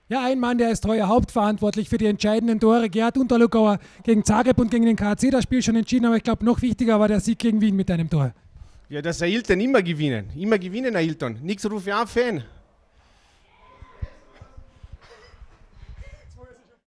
Ja, ein Mann, der ist heuer hauptverantwortlich für die entscheidenden Tore. Gerhard Unterlugauer gegen Zagreb und gegen den KAC das Spiel schon entschieden, aber ich glaube, noch wichtiger war der Sieg gegen Wien mit einem Tor. Ja, dass Ailton immer gewinnen, Ailton. Nichts rufe ich an, Fan.